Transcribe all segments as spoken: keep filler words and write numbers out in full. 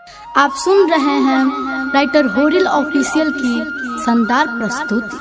आप सुन रहे हैं राइटर होरिल ऑफिशियल की शानदार प्रस्तुति।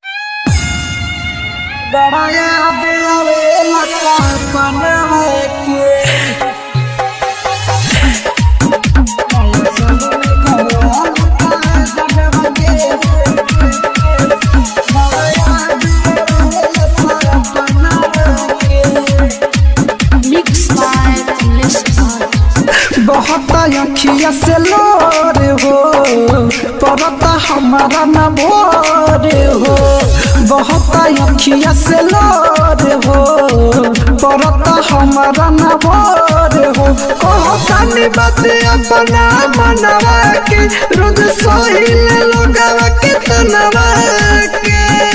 बहुत अखिया से लोरे हो परता हमारा न भोरे हो। बहुत अखिया से लोरे हो परता हमारा न भोरे हो। कहतानी बात अपना मनवा के रोज सहिले लोगवा के तनवा के।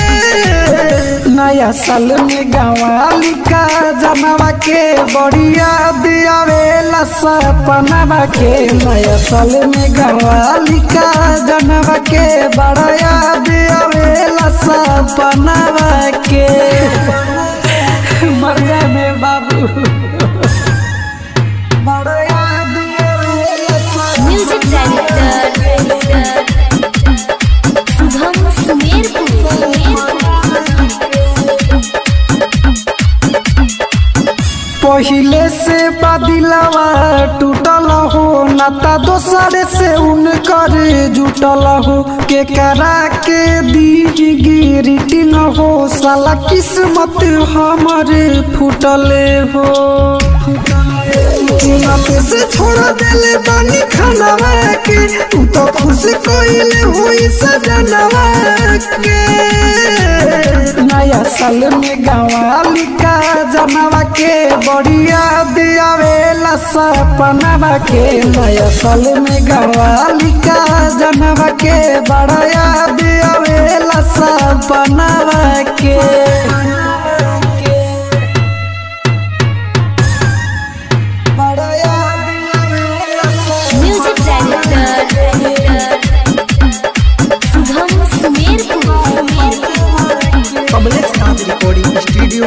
नया साल में गवाली का जनवा के बढ़िया दियावेला सपनवा के। नया साल में गवाली का जनवा के बढ़िया दियावेला सपनवा के। मरने में बाबू बढ़िया दियावेला म्यूजिक डायरेक्टर शुभम सुमेरपुर। पहिले से बदिलवा टूटल हो नाता दोसरे से उनकर जुटल हो। के करा के दी गिरटी न हो साला किस्मत हमारे फूटले हो। से छोड़ देले बानी खानवा के तू तो खुश कोइले हुई सजनवा के। नया साल में गवाली का जनवा के बढ़िया दियावेला सपनवा के। नया साल में गवाली का जनवा के बढ़िया दियावेला सपनवा के। Music director Shubham Sumerpur. Recording studio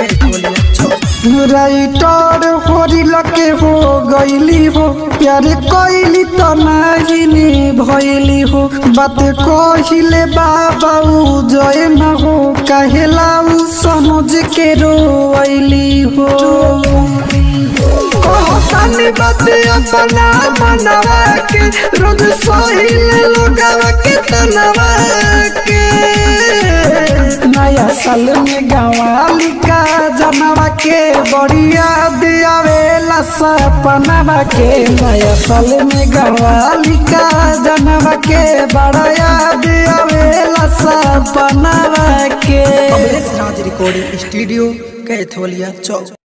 writer Horil के हो गईली हो प्यार कोइली तो नहीं भइली हो। बात कहिले बाबा जय न हो कहेला समझ के रोइली हो। कहतानी बात अपना मनवा के रोज सहिले लोगवा के तनवा के। नया साल में गवाली का जनवा के बढ़िया दियावेला सपनवा के। नया साल में गवाली का जनवा के बढ़िया दियावेला सपनवा के। रिकॉर्डिंग स्टूडियो कैथोलिया चौक।